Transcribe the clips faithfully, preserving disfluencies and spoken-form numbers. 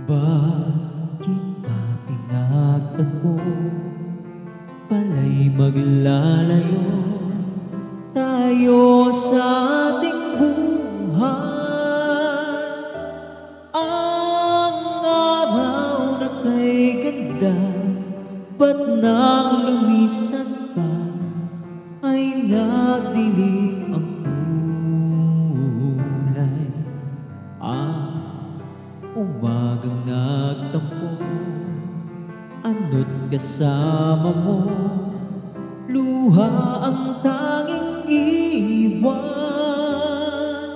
Bakit ba pinagtagpo? Pala'y maglalayo tayo sa ating buhay. Ang araw na kay ganda, ba't nang lumisan pa ay nagdilim ang kulay? Ang umagang nagtampo, ano't kasama mo, luha ang tanging iwan.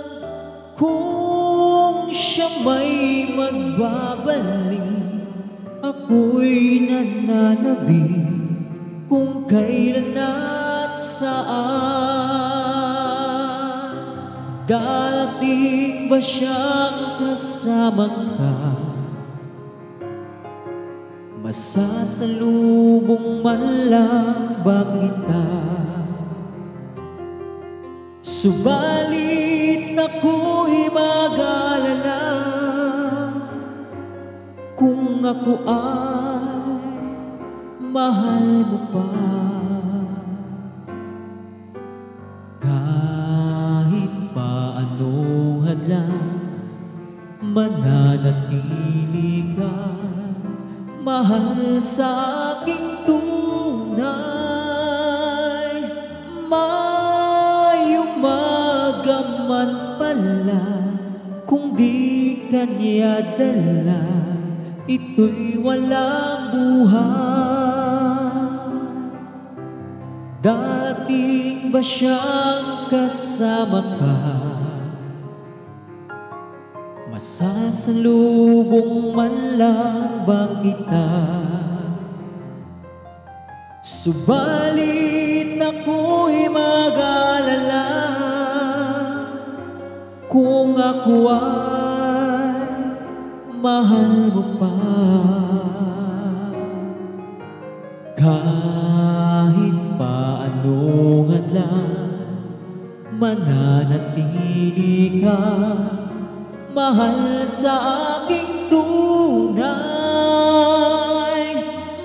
Kung siya may magbabalik, ako'y nananabik kung kailan at saan. Darating ba siyang kasama ka? Masasalubong man lang ba kita? Subalit ako'y mag-alala kung ako ay mahal mo pa. Kahit pa anong hadlang, mananatili ka mahal sa aking tunay. May umaga man pala, kung di ka niya dala, ito'y walang buhay. Dating ba siyang kasama ka? Masasalubong man lang ba kita? Subalit ako'y mag-alala kung ako ay mahal mo pa. Kahit pa anong hadlang, mananatili ka mahal sa aking tunay.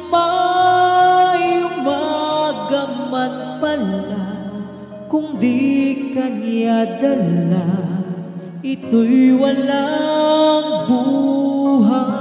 May umaga man pala, kung di ka niya dala, ito'y walang buhay.